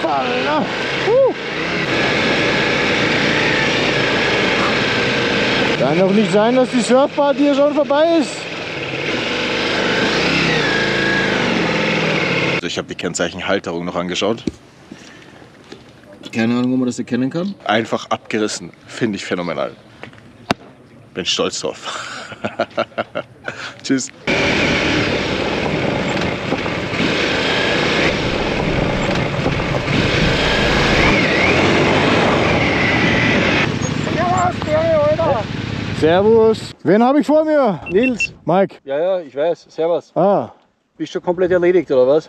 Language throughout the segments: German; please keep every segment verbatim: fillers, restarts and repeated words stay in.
Hoppala. Uh. Kann doch nicht sein, dass die Surfparty hier schon vorbei ist. Ich habe die Kennzeichenhalterung noch angeschaut. Keine Ahnung, wo man das erkennen kann. Einfach abgerissen. Finde ich phänomenal. Bin stolz drauf. Tschüss. Servus. Wen habe ich vor mir? Nils. Mike. Ja, ja, ich weiß. Servus. Ah. Bist schon komplett erledigt, oder was?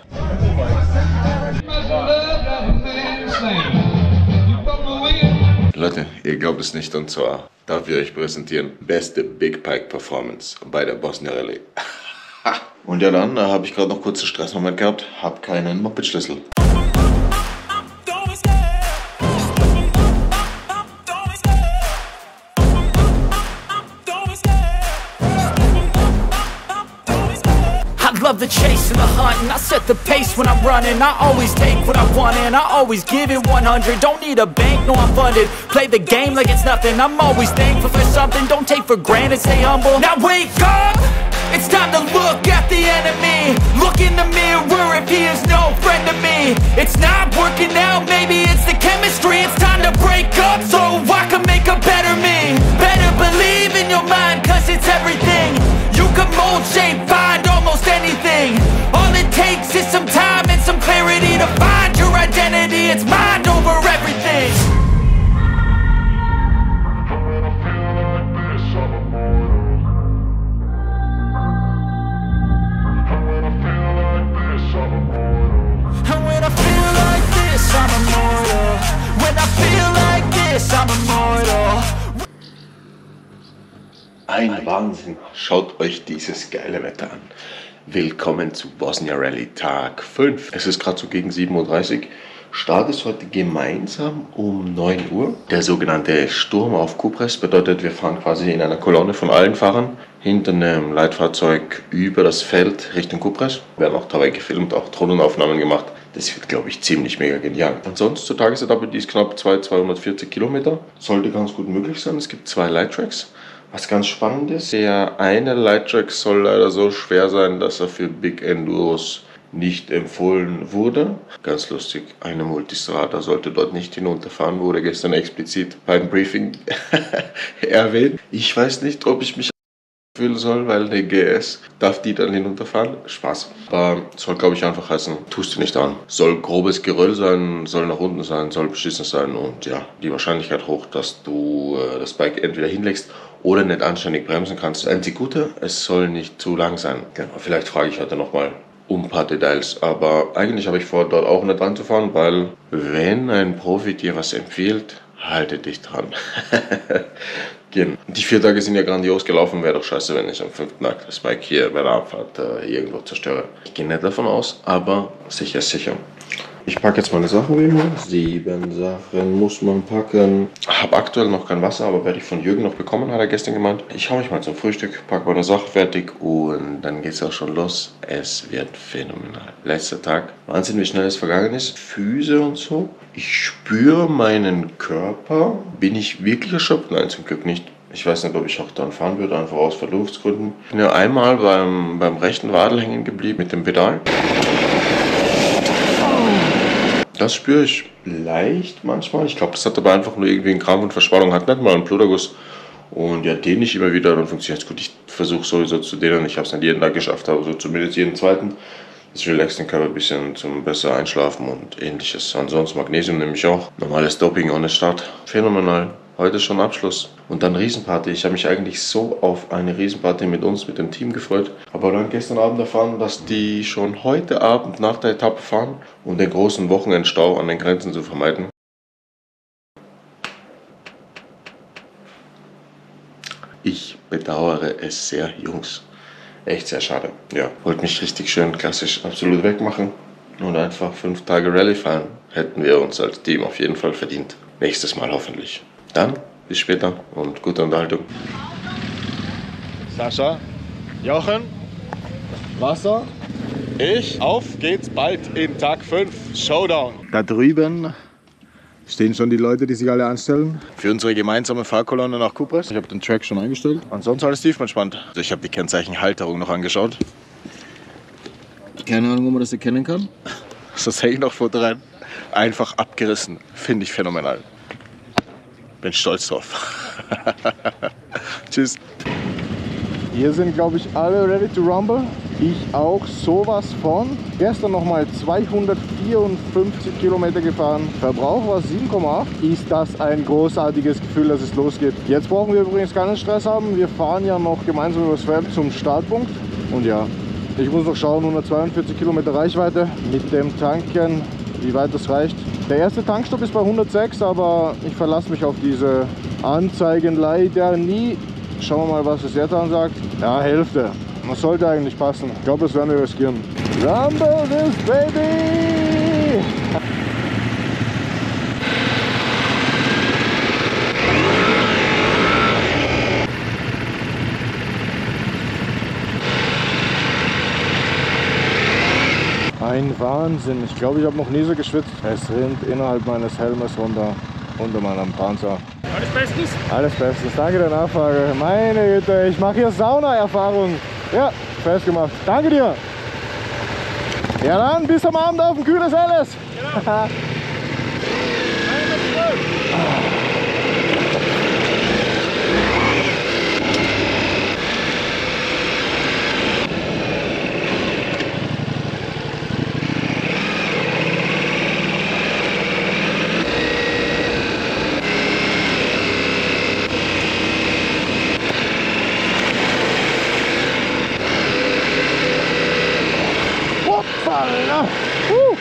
Leute, ihr glaubt es nicht, und zwar darf ich euch präsentieren beste Big Pike Performance bei der Bosnia Rallye. Und ja, dann äh, habe ich gerade noch kurz einen Stressmoment gehabt, habe keinen Moped-Schlüssel. Love the chase and the hunt, and I set the pace when I'm running. I always take what I want and I always give it one hundred. Don't need a bank, no I'm funded. Play the game like it's nothing. I'm always thankful for something. Don't take for granted, stay humble. Now wake up, it's time to look at the enemy. Look in the mirror if he is no friend to me. It's not working out, maybe it's the chemistry. It's time to break up so I can make a better me. Better believe in your mind, cause it's everything. You can mold, shape, find almost anything. All it takes is some time and some clarity to find your identity. It's mind over everything. And when I feel like this, I'm immortal. When I feel like this, I'm immortal. Ein Wahnsinn. Schaut euch dieses geile Wetter an. Willkommen zu Bosnia Rallye Tag fünf. Es ist gerade so gegen sieben Uhr dreißig. Start ist heute gemeinsam um neun Uhr. Der sogenannte Sturm auf Kupres bedeutet, wir fahren quasi in einer Kolonne von allen Fahrern hinter einem Leitfahrzeug über das Feld Richtung Kupres. Wir werden auch dabei gefilmt, auch Drohnenaufnahmen gemacht. Das wird, glaube ich, ziemlich mega genial. Ansonsten zur Tagesetappe, die ist knapp zweihundertvierzig Kilometer. Sollte ganz gut möglich sein. Es gibt zwei Light-Tracks. Was ganz spannend ist, der eine Light-Track soll leider so schwer sein, dass er für Big Enduros nicht empfohlen wurde. Ganz lustig, eine Multistrada sollte dort nicht hinunterfahren, wurde gestern explizit beim Briefing erwähnt. Ich weiß nicht, ob ich mich fühlen soll, weil eine G S darf die dann hinunterfahren. Spaß. Aber soll, glaube ich, einfach heißen, tust du nicht an. Soll grobes Geröll sein, soll nach unten sein, soll beschissen sein und ja, die Wahrscheinlichkeit hoch, dass du äh, das Bike entweder hinlegst oder nicht anständig bremsen kannst. Das einzig Gute, es soll nicht zu lang sein. Genau, vielleicht frage ich heute nochmal um ein paar Details, aber eigentlich habe ich vor, dort auch nicht ranzufahren, weil wenn ein Profi dir was empfiehlt, halte dich dran. Die vier Tage sind ja grandios gelaufen, wäre doch scheiße, wenn ich am fünften Tag das Bike hier bei der Abfahrt äh, irgendwo zerstöre. Ich gehe nicht davon aus, aber sicher ist sicher. Ich packe jetzt meine Sachen wie immer. Sieben Sachen muss man packen. Habe aktuell noch kein Wasser, aber werde ich von Jürgen noch bekommen, hat er gestern gemeint. Ich hau mich mal zum Frühstück, packe meine Sachen fertig und dann geht es auch schon los. Es wird phänomenal. Letzter Tag. Wahnsinn, wie schnell es vergangen ist. Füße und so. Ich spüre meinen Körper. Bin ich wirklich erschöpft? Nein, zum Glück nicht. Ich weiß nicht, ob ich auch dann fahren würde, einfach aus Vernunftsgründen. Ich bin ja einmal beim, beim rechten Wadel hängen geblieben mit dem Pedal. Das spüre ich leicht manchmal. Ich glaube, das hat aber einfach nur irgendwie einen Krampf und Verspannung, hat nicht mal einen Bluterguss. Und ja, dehne ich immer wieder, dann funktioniert es gut. Ich versuche sowieso zu dehnen. Ich habe es nicht jeden Tag geschafft, aber so zumindest jeden zweiten. Das relaxt den Körper ein bisschen zum besser einschlafen und ähnliches. Ansonsten Magnesium nehme ich auch. Normales Doping ohne Start. Phänomenal. Heute schon Abschluss. Und dann Riesenparty. Ich habe mich eigentlich so auf eine Riesenparty mit uns, mit dem Team gefreut. Aber dann gestern Abend erfahren, dass die schon heute Abend nach der Etappe fahren, um den großen Wochenendstau an den Grenzen zu vermeiden. Ich bedauere es sehr, Jungs. Echt sehr schade. Ja, wollte mich richtig schön klassisch absolut wegmachen und einfach fünf Tage Rallye fahren. Hätten wir uns als Team auf jeden Fall verdient. Nächstes Mal hoffentlich. Dann bis später und gute Unterhaltung. Sascha, Jochen, Wasser. Ich, auf geht's bald in Tag fünf, Showdown. Da drüben stehen schon die Leute, die sich alle anstellen für unsere gemeinsame Fahrkolonne nach Kupres. Ich habe den Track schon eingestellt. Ansonsten alles tiefenentspannt. Also ich habe die Kennzeichenhalterung noch angeschaut. Keine Ahnung, wo man das erkennen kann. So sehe ich noch Foto rein. Einfach abgerissen. Finde ich phänomenal. Bin stolz drauf. Tschüss. Hier sind, glaube ich, alle ready to rumble. Ich auch sowas von. Gestern noch mal zweihundertvierundfünfzig Kilometer gefahren. Verbrauch war sieben Komma acht. Ist das ein großartiges Gefühl, dass es losgeht. Jetzt brauchen wir übrigens keinen Stress haben. Wir fahren ja noch gemeinsam übers Feld zum Startpunkt. Und ja, ich muss noch schauen, hundertzweiundvierzig Kilometer Reichweite mit dem Tanken, wie weit das reicht. Der erste Tankstopp ist bei hundertsechs, aber ich verlasse mich auf diese Anzeigen leider nie. Schauen wir mal, was es jetzt ansagt. Ja, Hälfte. Das sollte eigentlich passen. Ich glaube, das werden wir riskieren. Rumble this baby! Ein Wahnsinn. Ich glaube, ich habe noch nie so geschwitzt. Es rinnt innerhalb meines Helmes runter, unter meinem Panzer. Alles Bestens? Alles Bestens. Danke der Nachfrage. Meine Güte, ich mache hier Sauna-Erfahrung. Ja, festgemacht. Danke dir. Ja dann, bis am Abend auf dem kühles Helles. Genau. Uh.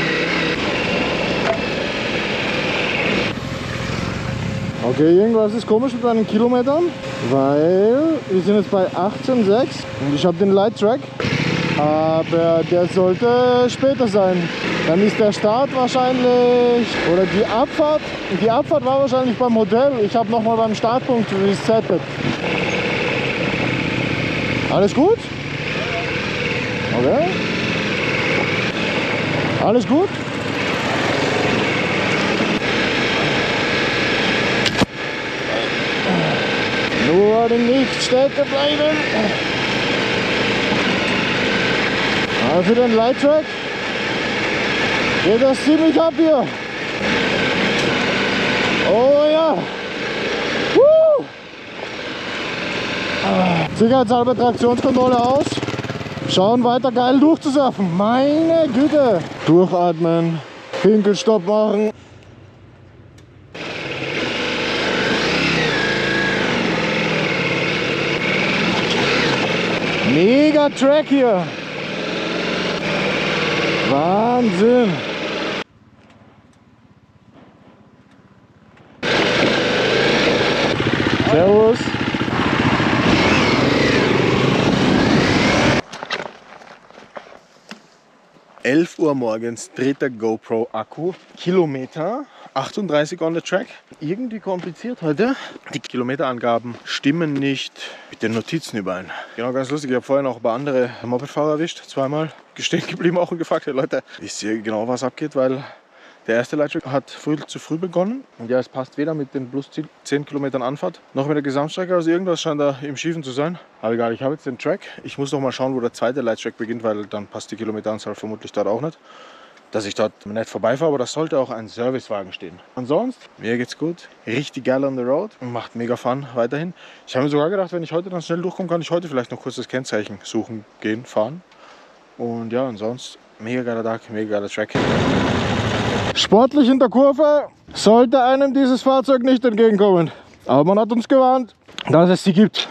Okay, irgendwas ist komisch mit meinen Kilometern, weil wir sind jetzt bei achtzehn Komma sechs und ich habe den Light Track, aber der sollte später sein. Dann ist der Start wahrscheinlich, oder die Abfahrt, die Abfahrt war wahrscheinlich beim Hotel. Ich habe nochmal beim Startpunkt resettet. Alles gut? Okay. Alles gut? Nur nicht stecken bleiben. Aber für den Light Track geht das ziemlich ab hier. Oh ja. Woo. Sicherheitshalber Traktionskontrolle aus. Schauen weiter geil durchzusurfen. Meine Güte. Durchatmen. Pinkelstopp machen. Mega Track hier. Wahnsinn. Servus. elf Uhr morgens, dritter GoPro-Akku, Kilometer, achtunddreißig on the track. Irgendwie kompliziert heute. Die Kilometerangaben stimmen nicht mit den Notizen überein. Genau, ganz lustig. Ich habe vorhin auch ein paar andere Mopedfahrer erwischt, zweimal gestehen geblieben auch und gefragt, hey Leute, wisst ihr genau, was abgeht, weil der erste Lighttrack hat früh, zu früh begonnen und ja, es passt weder mit den plus zehn Kilometern Anfahrt noch mit der Gesamtstrecke, also irgendwas scheint da im Schiefen zu sein. Aber egal, ich habe jetzt den Track. Ich muss noch mal schauen, wo der zweite Lighttrack beginnt, weil dann passt die Kilometeranzahl vermutlich dort auch nicht. Dass ich dort nicht vorbeifahre, aber das sollte auch ein Servicewagen stehen. Ansonsten, mir geht's gut, richtig geil on the road, macht mega Fun weiterhin. Ich habe mir sogar gedacht, wenn ich heute dann schnell durchkomme, kann ich heute vielleicht noch kurz das Kennzeichen suchen, gehen, fahren. Und ja, ansonsten, mega geiler Tag, mega geiler Track. Sportlich in der Kurve sollte einem dieses Fahrzeug nicht entgegenkommen. Aber man hat uns gewarnt, dass es sie gibt.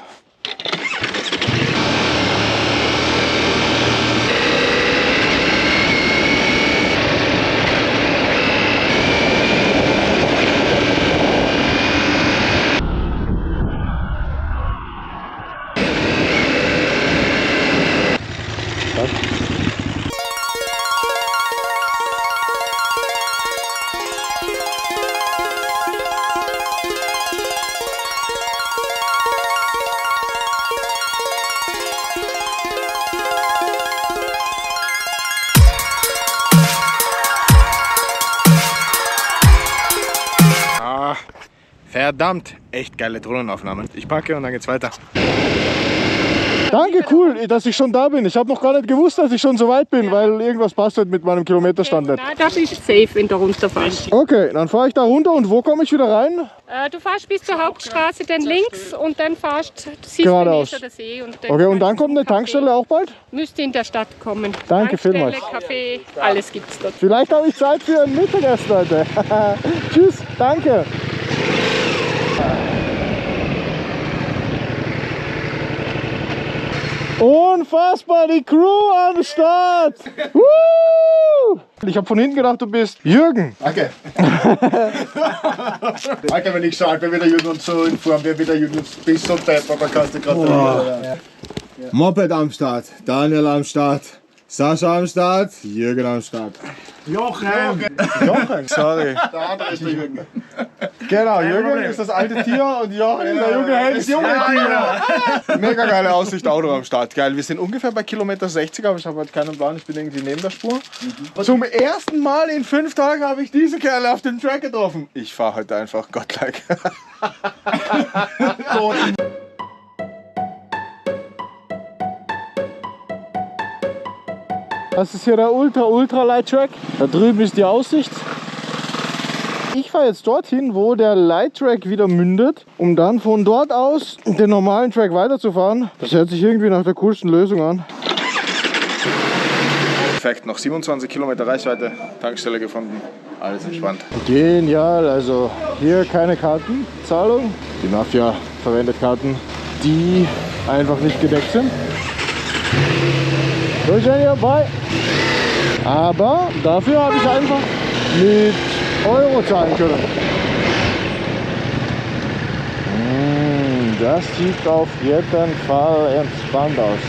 Verdammt, echt geile Drohnenaufnahmen. Ich packe und dann geht's weiter. Danke, cool, dass ich schon da bin. Ich habe noch gar nicht gewusst, dass ich schon so weit bin, ja. Weil irgendwas passt halt mit meinem Kilometerstand nicht. Na, da bist du safe, wenn du runterfährst. Okay, dann fahre ich da runter und wo komme ich wieder rein? Äh, du fährst bis zur Hauptstraße, dann links und dann fährst du geradeaus. der See. Und dann okay, und dann kommt eine Tankstelle auch bald? Müsste in der Stadt kommen. Danke Tankstelle, vielmals. Kaffee, alles gibt's dort. Vielleicht habe ich Zeit für ein Mittagessen, Leute. Tschüss, danke. Unfassbar, die Crew am Start! Woo! Ich habe von hinten gedacht, du bist Jürgen. Danke. Danke, wenn ich sage, wer wieder Jürgen und so in Form, wer wieder Jürgen und bist und Pepper, dann kannst du gratulieren. Ja. Ja. Moped am Start, Daniel am Start, Sascha am Start, Jürgen am Start. Jochen! Jochen, sorry. Der andere ist der Jürgen. Genau, Jürgen ist das alte Tier und Jochen ist der junge Held, das junge Tier. Mega geile Aussicht, Auto am Start. Geil, wir sind ungefähr bei Kilometer sechzig, aber ich habe halt keinen Plan, ich bin irgendwie neben der Spur. Mhm. Zum ersten Mal in fünf Tagen habe ich diese Kerle auf dem Track getroffen. Ich fahre heute einfach godlike. Das ist hier der Ultra Ultra Light Track. Da drüben ist die Aussicht. Ich fahre jetzt dorthin, wo der Light Track wieder mündet, um dann von dort aus den normalen Track weiterzufahren. Das hört sich irgendwie nach der coolsten Lösung an. Perfekt, noch siebenundzwanzig Kilometer Reichweite, Tankstelle gefunden, alles entspannt. Genial, also hier keine Kartenzahlung. Die Mafia verwendet Karten, die einfach nicht gedeckt sind. So, Jenny, bye. Aber dafür habe ich einfach mit Euro zahlen können. Das sieht auf jeden Fall entspannt aus.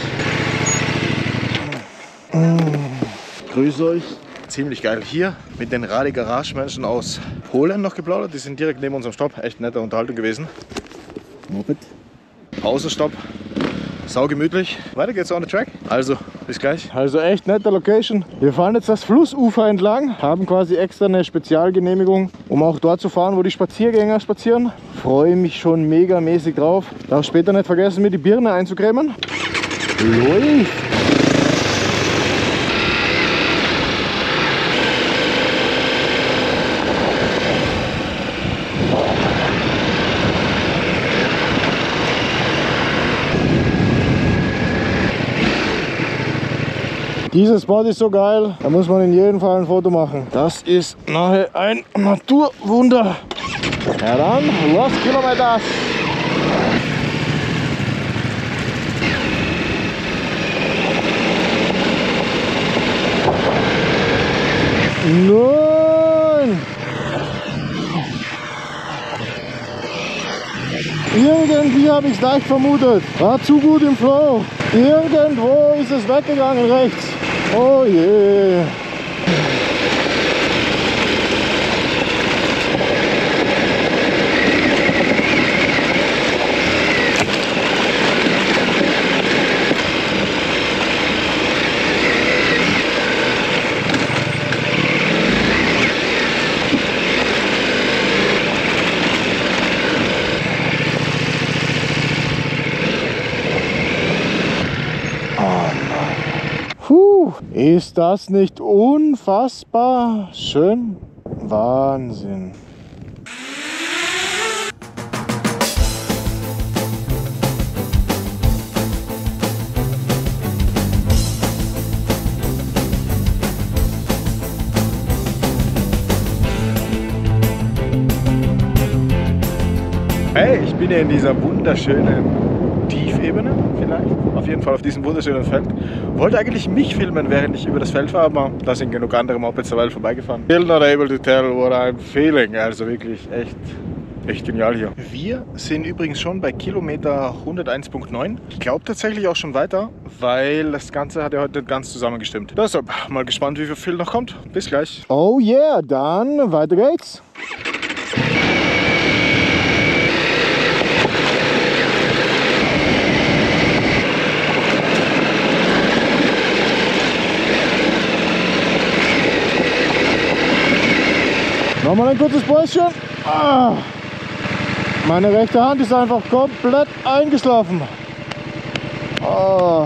Grüß euch. Ziemlich geil. Hier mit den Radi Garage Menschen aus Polen noch geplaudert. Die sind direkt neben unserem Stopp. Echt nette Unterhaltung gewesen. Moped. Pausenstopp. Sau gemütlich. Weiter geht's on the track. Also, bis gleich. Also echt nette Location. Wir fahren jetzt das Flussufer entlang, haben quasi extra eine Spezialgenehmigung, um auch dort zu fahren, wo die Spaziergänger spazieren. Freue mich schon mega mäßig drauf. Darf später nicht vergessen, mir die Birne einzucremen. Läuft! Dieser Spot ist so geil, da muss man in jedem Fall ein Foto machen. Das ist nahe ein Naturwunder. Ja dann, los Kilometer! Nein! Irgendwie habe ich es leicht vermutet. War zu gut im Flow. Irgendwo ist es weggegangen rechts. Oh je. Ist das nicht unfassbar schön? Wahnsinn. Hey, ich bin hier in dieser wunderschönen Tiefebene, vielleicht, auf jeden Fall auf diesem wunderschönen Feld. Wollte eigentlich mich filmen, während ich über das Feld fahre, aber da sind genug andere Mopeds derweil vorbeigefahren. Still not able to tell what I'm feeling, also wirklich echt, echt genial hier. Wir sind übrigens schon bei Kilometer hunderteins Komma neun. Ich glaube tatsächlich auch schon weiter, weil das Ganze hat ja heute nicht ganz zusammengestimmt. Deshalb mal gespannt, wie viel noch kommt. Bis gleich. Oh yeah, dann weiter geht's. Nochmal ein kurzes Päuschen. Ah. Meine rechte Hand ist einfach komplett eingeschlafen. Oh.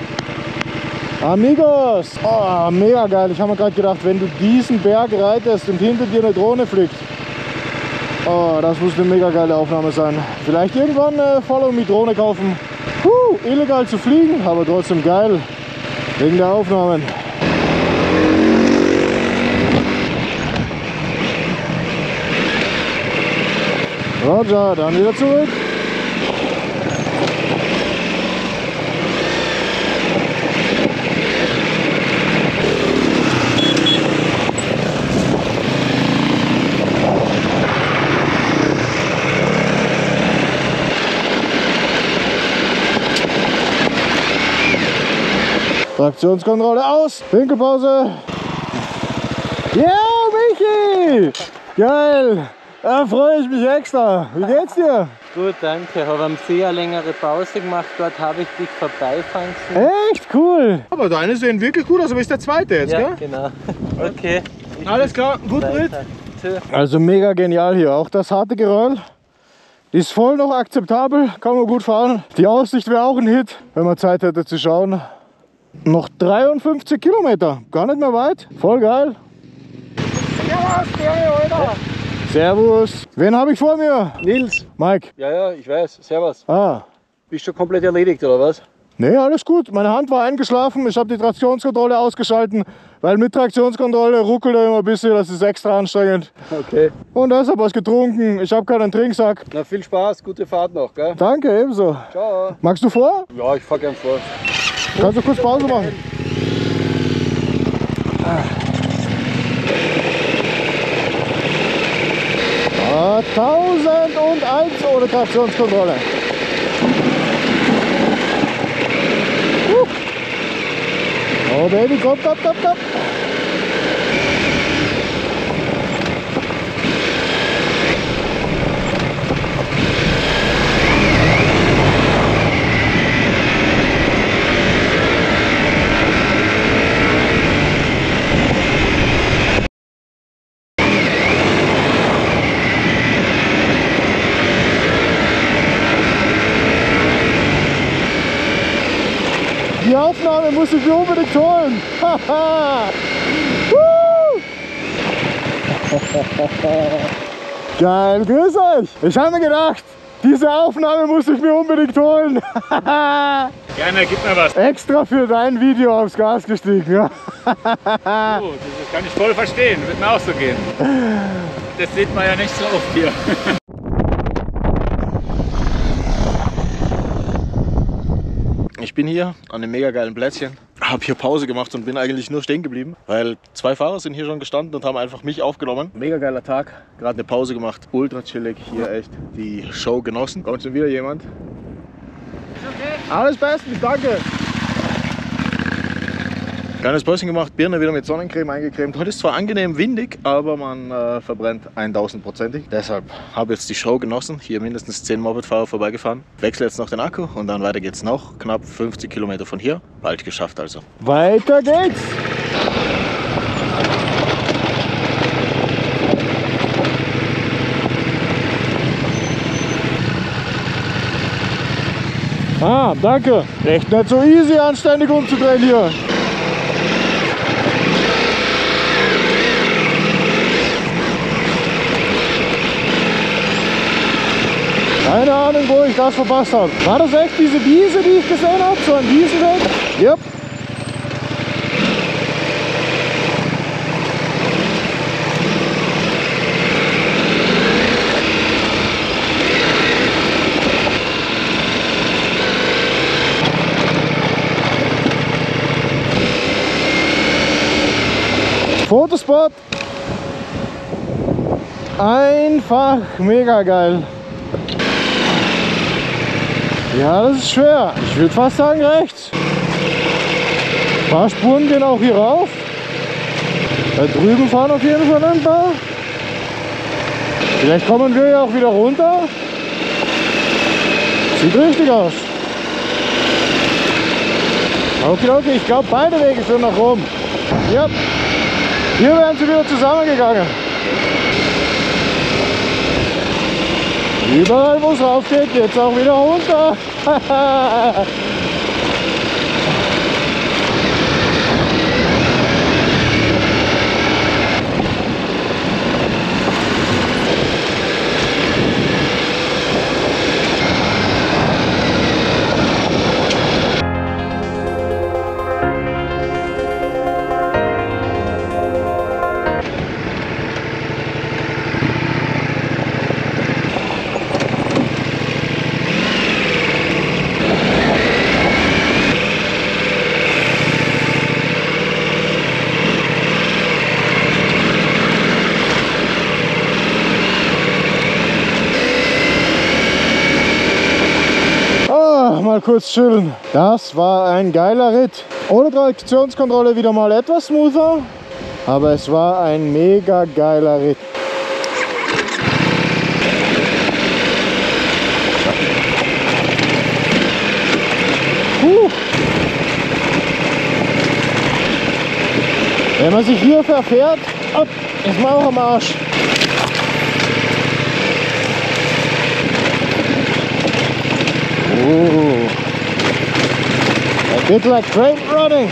Amigos! Oh, mega geil. Ich habe mir gerade gedacht, wenn du diesen Berg reitest und hinter dir eine Drohne fliegt. Oh, das muss eine mega geile Aufnahme sein. Vielleicht irgendwann äh, Follow Me Drohne kaufen. Puh, illegal zu fliegen, aber trotzdem geil. Wegen der Aufnahmen. Roger, dann wieder zurück. Traktionskontrolle aus, Winkelpause. Ja, Michi! Geil! Da freue ich mich extra. Wie geht's dir? Gut, danke. Ich habe am See eine längere Pause gemacht. Dort habe ich dich vorbeifahren sehen. Echt cool! Aber deine sehen wirklich gut aus, aber ist der zweite jetzt, Ja, gell? genau. Okay. Alles klar, guten Ritt. Weiter. Tschö. Also mega genial hier. Auch das harte Geröll ist voll noch akzeptabel, kann man gut fahren. Die Aussicht wäre auch ein Hit, wenn man Zeit hätte zu schauen. Noch dreiundfünfzig Kilometer, gar nicht mehr weit. Voll geil. Servus. Wen habe ich vor mir? Nils. Mike. Ja, ja, ich weiß. Servus. Ah. Bist du komplett erledigt, oder was? Nee, alles gut. Meine Hand war eingeschlafen. Ich habe die Traktionskontrolle ausgeschalten, weil mit Traktionskontrolle ruckelt er immer ein bisschen. Das ist extra anstrengend. Okay. Und deshalb was getrunken. Ich habe keinen Trinksack. Na, viel Spaß, gute Fahrt noch, gell? Danke, ebenso. Ciao. Magst du vor? Ja, ich fahr gern vor. Kannst du kurz Pause machen? Ah, tausendeins ohne Traktionskontrolle. Uh. Oh Baby, komm, komm, komm, komm. Die Aufnahme muss ich mir unbedingt holen. Geil, grüß euch. Ich habe mir gedacht, diese Aufnahme muss ich mir unbedingt holen. Gerne, gib mir was. Extra für dein Video aufs Gas gestiegen. Ja. Oh, das kann ich voll verstehen, wird mir auch so gehen. Das sieht man ja nicht so oft hier. Ich bin hier an einem mega geilen Plätzchen, habe hier Pause gemacht und bin eigentlich nur stehen geblieben, weil zwei Fahrer sind hier schon gestanden und haben einfach mich aufgenommen. Mega geiler Tag, gerade eine Pause gemacht, ultra chillig, hier echt die Show genossen. Kommt schon wieder jemand? Okay. Alles bestens, danke! Kleines Päuschen gemacht, Birne wieder mit Sonnencreme eingecremt. Heute ist zwar angenehm windig, aber man äh, verbrennt tausendprozentig. Deshalb habe ich jetzt die Show genossen. Hier mindestens zehn Mopedfahrer vorbeigefahren. Wechsle jetzt noch den Akku und dann weiter geht's noch. Knapp fünfzig Kilometer von hier. Bald geschafft also. Weiter geht's! Ah, danke. Echt nicht so easy, anständig umzudrehen hier. Keine Ahnung, wo ich das verpasst habe. War das echt diese Wiese, die ich gesehen habe? So ein Wiesenweg? Yep. Fotospot. Einfach mega geil. Ja, das ist schwer. Ich würde fast sagen rechts. Ein paar Spuren gehen auch hier rauf. Da drüben fahren auf jeden Fall ein paar. Vielleicht kommen wir ja auch wieder runter. Sieht richtig aus. Okay, okay, ich glaube beide Wege führen nach oben. Ja. Hier wären sie wieder zusammengegangen. Überall, wo es rauf geht, geht es auch wieder runter. Mal kurz chillen. Das war ein geiler Ritt. Ohne Traktionskontrolle wieder mal etwas smoother, aber es war ein mega geiler Ritt. Puh. Wenn man sich hier verfährt, ist man auch am Arsch. Ooh. A bit like great running.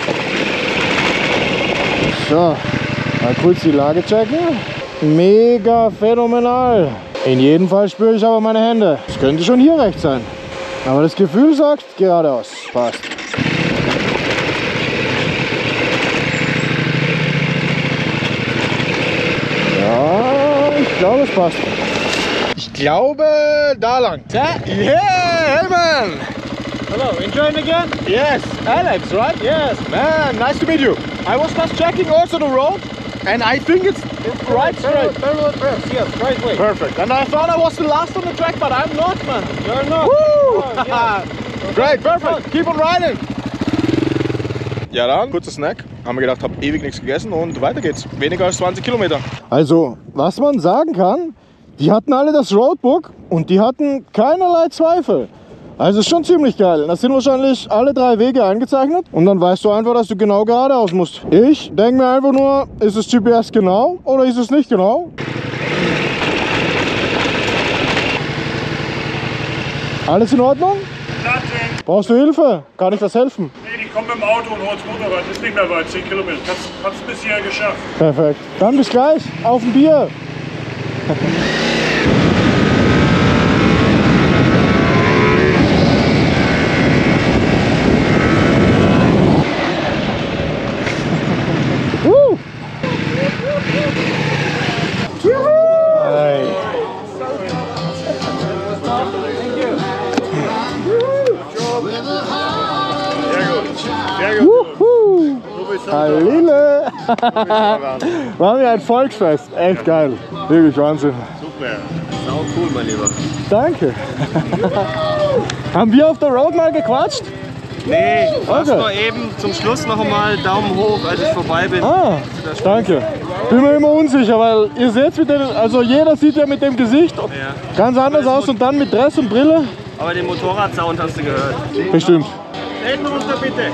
So, mal kurz die Lage checken. Mega phänomenal. In jedem Fall spüre ich aber meine Hände. Es könnte schon hier rechts sein. Aber das Gefühl sagt geradeaus. Passt. Ja, ich glaube es passt. Ich glaube, da lang. Yeah, hey man! Hello, enjoying again? Yes, Alex, right? Yes. Man, nice to meet you. I was just checking also the road, and I think it's, it's right straight. Parallel first, yes, right way. Perfect. And I thought I was the last on the track, but I'm not, man. You're not. Woo! Oh, yeah. Great, perfect. Keep on riding. Ja dann, kurzer Snack. Haben wir gedacht, hab ewig nichts gegessen und weiter geht's. Weniger als zwanzig Kilometer. Also, was man sagen kann, die hatten alle das Roadbook und die hatten keinerlei Zweifel. Also ist schon ziemlich geil. Das sind wahrscheinlich alle drei Wege eingezeichnet und dann weißt du einfach, dass du genau geradeaus musst. Ich denke mir einfach nur, ist das G P S genau oder ist es nicht genau? Alles in Ordnung? Nothing. Brauchst du Hilfe? Kann ich was helfen? Nee, die kommen mit dem Auto und holen das Motorrad. Ist nicht mehr weit, zehn Kilometer. Hast, hast du bisher geschafft. Perfekt. Dann bis gleich. Auf ein Bier. uh. Hey. Sehr gut. Wuhu. Hallile. War mir ein Volksfest. Echt geil. Wirklich Wahnsinn. Super. Sau cool, mein Lieber. Danke. Haben wir auf der Road mal gequatscht? Nee, was okay. Nur eben zum Schluss noch einmal Daumen hoch, als ich vorbei bin. Ah, danke. Bin mir immer unsicher, weil ihr seht mit den, also jeder sieht ja mit dem Gesicht ja. ganz anders aus und dann mit Dress und Brille. Aber den Motorradsound hast du gehört. Bestimmt. Treten runter bitte.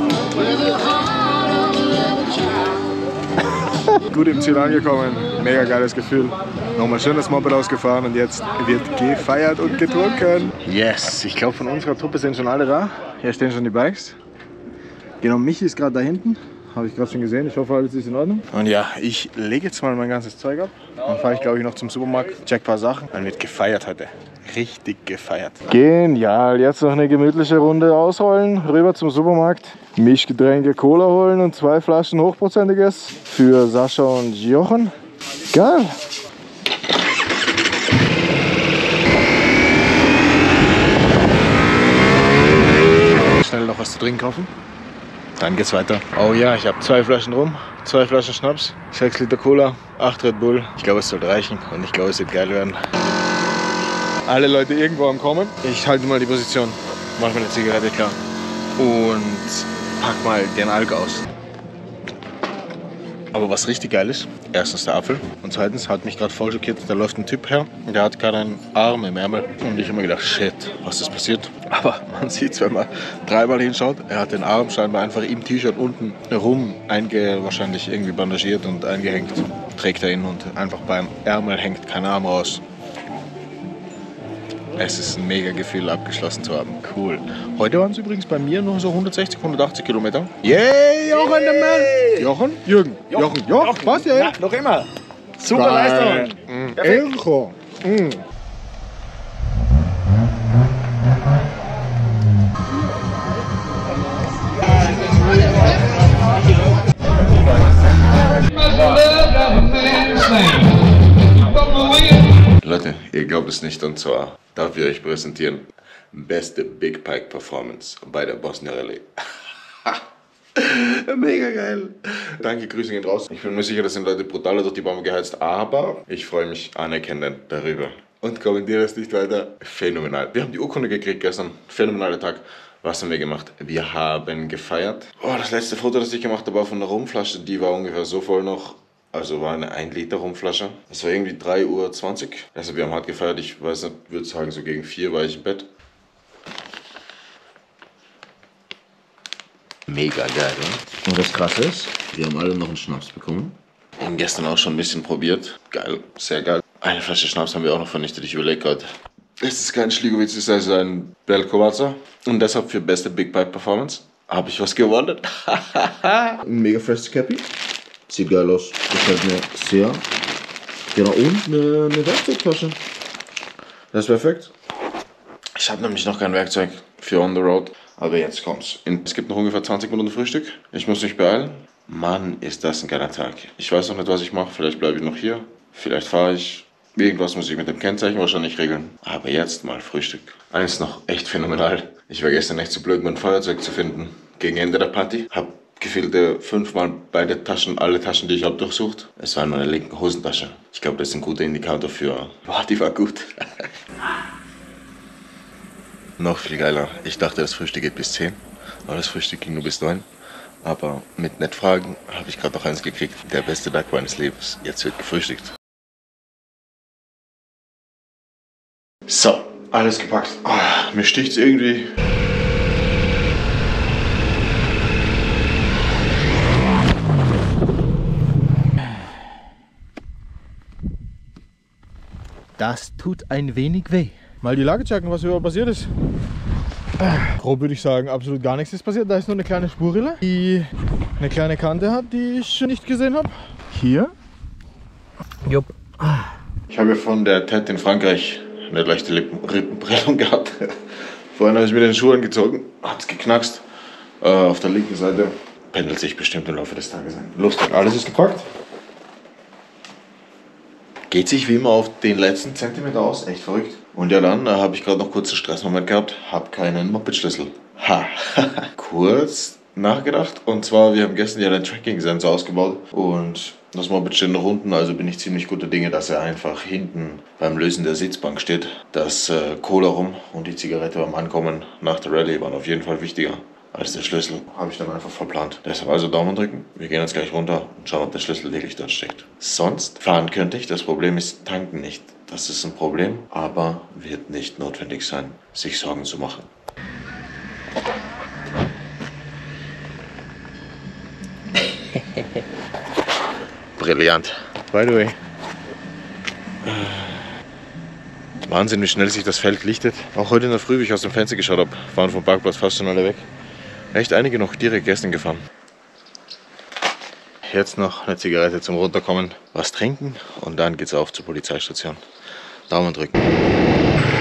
Gut im Ziel angekommen, mega geiles Gefühl. Nochmal schön das Moped ausgefahren und jetzt wird gefeiert und getrunken. Yes, ich glaube von unserer Truppe sind schon alle da. Hier stehen schon die Bikes. Genau, Michi ist gerade da hinten. Habe ich gerade schon gesehen. Ich hoffe, alles ist in Ordnung. Und ja, ich lege jetzt mal mein ganzes Zeug ab. Dann fahre ich, glaube ich, noch zum Supermarkt, check ein paar Sachen. Dann wird gefeiert heute. Richtig gefeiert. Genial. Jetzt noch eine gemütliche Runde ausrollen. Rüber zum Supermarkt. Mischgetränke, Cola holen und zwei Flaschen Hochprozentiges für Sascha und Jochen. Geil. Schnell noch was zu trinken kaufen. Dann geht's weiter. Oh ja, ich habe zwei Flaschen rum, zwei Flaschen Schnaps, sechs Liter Cola, acht Red Bull. Ich glaube, es sollte reichen und ich glaube, es wird geil werden. Alle Leute irgendwo am Kommen. Ich halte mal die Position, mache mir eine Zigarette klar und pack mal den Alk aus. Aber was richtig geil ist, erstens der Apfel und zweitens hat mich gerade voll schockiert, da läuft ein Typ her und der hat gerade einen Arm im Ärmel und ich habe mir gedacht, shit, was ist passiert? Aber man sieht es, wenn man dreimal hinschaut, er hat den Arm scheinbar einfach im T-Shirt unten rum einge wahrscheinlich irgendwie bandagiert und eingehängt, trägt er ihn und einfach beim Ärmel hängt kein Arm raus. Es ist ein mega Gefühl, abgeschlossen zu haben. Cool. Heute waren es übrigens bei mir nur so hundertsechzig, hundertachtzig Kilometer. Yay, Jochen, der Mann! Jochen? Jürgen? Jochen? Jochen? Jochen. Was, ja? Na, noch immer. Super Leistung. Mm. Echo. Mm. Leute, ihr glaubt es nicht, und zwar darf ich euch präsentieren beste Big Pike Performance bei der Bosnia Rallye. Mega geil. Danke, Grüße gehen raus. Ich bin mir sicher, das sind Leute brutaler durch die Bombe geheizt, aber ich freue mich anerkennend darüber. Und kommentiere das nicht weiter. Phänomenal. Wir haben die Urkunde gekriegt gestern. Phänomenaler Tag. Was haben wir gemacht? Wir haben gefeiert. Oh, das letzte Foto, das ich gemacht habe, war von der Rumflasche. Die war ungefähr so voll noch. Also war eine ein Liter Rumflasche. Es war irgendwie drei Uhr zwanzig. Also wir haben hart gefeiert. Ich weiß nicht, würde sagen, so gegen vier war ich im Bett. Mega geil, oder? Und das Krasse ist, wir haben alle noch einen Schnaps bekommen. Wir haben gestern auch schon ein bisschen probiert. Geil, sehr geil. Eine Flasche Schnaps haben wir auch noch vernichtet. Ich überlege gerade. Es ist kein Schligowitz, es ist ein Belkovaca. Und deshalb für beste Big Pipe Performance habe ich was gewonnen. Ein mega festes Cappy. Sieht geil aus. Gefällt mir sehr. Genau, und eine, eine Werkzeugtasche. Das ist perfekt. Ich habe nämlich noch kein Werkzeug für on the road. Aber jetzt kommt's. Es gibt noch ungefähr zwanzig Minuten Frühstück. Ich muss mich beeilen. Mann, ist das ein geiler Tag. Ich weiß noch nicht, was ich mache. Vielleicht bleibe ich noch hier. Vielleicht fahre ich. Irgendwas muss ich mit dem Kennzeichen wahrscheinlich regeln. Aber jetzt mal Frühstück. Eins noch echt phänomenal. Ich war gestern echt zu blöd, mein Feuerzeug zu finden. Gegen Ende der Party. Hab gefehlte fünfmal beide Taschen, alle Taschen, die ich habe, durchsucht. Es war in meiner linken Hosentasche. Ich glaube, das ist ein guter Indikator für... Boah, die war gut. Noch viel geiler. Ich dachte, das Frühstück geht bis zehn. Aber das Frühstück ging nur bis neun. Aber mit Nettfragen habe ich gerade noch eins gekriegt. Der beste Tag meines Lebens. Jetzt wird gefrühstückt. So, alles gepackt. Oh, mir sticht's irgendwie. Das tut ein wenig weh. Mal die Lage checken, was überhaupt passiert ist. Grob würde ich sagen, absolut gar nichts ist passiert. Da ist nur eine kleine Spurrille, die eine kleine Kante hat, die ich nicht gesehen habe. Hier. Jupp. Ich habe von der Ted in Frankreich eine leichte Rippenprellung gehabt. Vorhin habe ich mir den Schuh angezogen, hat es geknackst. Äh, auf der linken Seite pendelt sich bestimmt im Laufe des Tages ein. Lustig. Alles ist gepackt. Geht sich wie immer auf den letzten Zentimeter aus, echt verrückt. Und ja, dann äh, habe ich gerade noch kurz einen Stressmoment gehabt, habe keinen Moped-Schlüssel. Ha, kurz nachgedacht. Und zwar, wir haben gestern ja den Tracking-Sensor ausgebaut und das Moped steht noch unten, also bin ich ziemlich guter Dinge, dass er einfach hinten beim Lösen der Sitzbank steht. Das äh, Cola rum und die Zigarette beim Ankommen nach der Rallye waren auf jeden Fall wichtiger als der Schlüssel. Habe ich dann einfach verplant. Deshalb also Daumen drücken. Wir gehen jetzt gleich runter und schauen, ob der Schlüssel wirklich dort steckt. Sonst fahren könnte ich. Das Problem ist tanken nicht. Das ist ein Problem, aber wird nicht notwendig sein, sich Sorgen zu machen. Brillant. By the way. Wahnsinn, wie schnell sich das Feld lichtet. Auch heute in der Früh, wie ich aus dem Fenster geschaut habe, waren vom Parkplatz fast schon alle weg. Echt einige noch direkt gestern gefahren. Jetzt noch eine Zigarette zum Runterkommen, was trinken und dann geht's auf zur Polizeistation. Daumen drücken.